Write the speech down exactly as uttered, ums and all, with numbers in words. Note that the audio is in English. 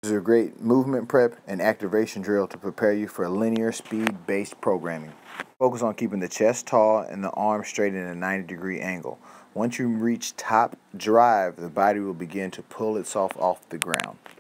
is a great movement prep and activation drill to prepare you for linear speed-based programming. Focus on keeping the chest tall and the arms straight in a ninety degree angle. Once you reach top drive, the body will begin to pull itself off the ground.